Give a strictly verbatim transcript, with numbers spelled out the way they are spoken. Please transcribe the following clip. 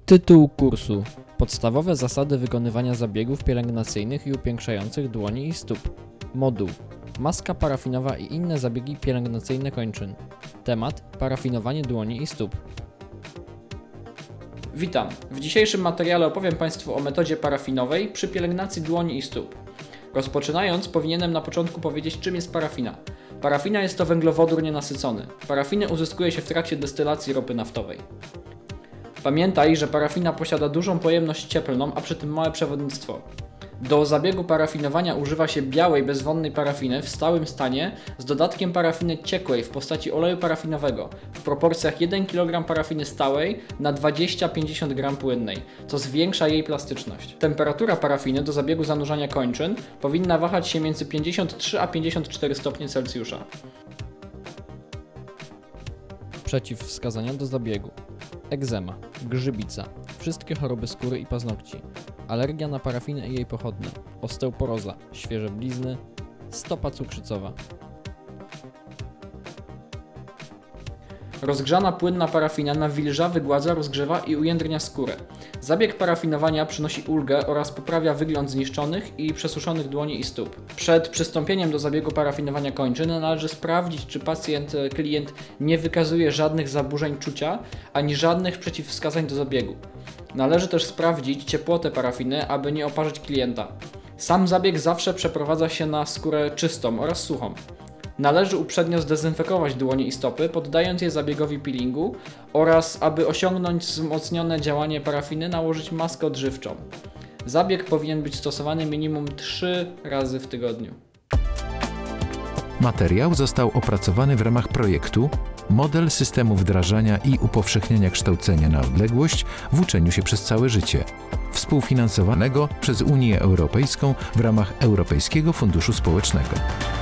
Tytuł kursu: Podstawowe zasady wykonywania zabiegów pielęgnacyjnych i upiększających dłoni i stóp. Moduł: maska parafinowa i inne zabiegi pielęgnacyjne kończyn. Temat: parafinowanie dłoni i stóp. Witam! W dzisiejszym materiale opowiem Państwu o metodzie parafinowej przy pielęgnacji dłoni i stóp. Rozpoczynając, powinienem na początku powiedzieć, czym jest parafina. Parafina jest to węglowodór nienasycony. Parafinę uzyskuje się w trakcie destylacji ropy naftowej. Pamiętaj, że parafina posiada dużą pojemność cieplną, a przy tym małe przewodnictwo. Do zabiegu parafinowania używa się białej, bezwonnej parafiny w stałym stanie z dodatkiem parafiny ciekłej w postaci oleju parafinowego w proporcjach jeden kilogram parafiny stałej na dwadzieścia do pięćdziesięciu gramów płynnej, co zwiększa jej plastyczność. Temperatura parafiny do zabiegu zanurzania kończyn powinna wahać się między pięćdziesiąt trzy a pięćdziesiąt cztery stopnie Celsjusza. Przeciwwskazania do zabiegu: egzema, grzybica, wszystkie choroby skóry i paznokci, alergia na parafinę i jej pochodne, osteoporoza, świeże blizny, stopa cukrzycowa. Rozgrzana płynna parafina nawilża, wygładza, rozgrzewa i ujędrnia skórę. Zabieg parafinowania przynosi ulgę oraz poprawia wygląd zniszczonych i przesuszonych dłoni i stóp. Przed przystąpieniem do zabiegu parafinowania kończyn należy sprawdzić, czy pacjent, klient nie wykazuje żadnych zaburzeń czucia, ani żadnych przeciwwskazań do zabiegu. Należy też sprawdzić ciepłotę parafiny, aby nie oparzyć klienta. Sam zabieg zawsze przeprowadza się na skórę czystą oraz suchą. Należy uprzednio zdezynfekować dłonie i stopy, poddając je zabiegowi peelingu oraz, aby osiągnąć wzmocnione działanie parafiny, nałożyć maskę odżywczą. Zabieg powinien być stosowany minimum trzy razy w tygodniu. Materiał został opracowany w ramach projektu Model systemu wdrażania i upowszechniania kształcenia na odległość w uczeniu się przez całe życie, współfinansowanego przez Unię Europejską w ramach Europejskiego Funduszu Społecznego.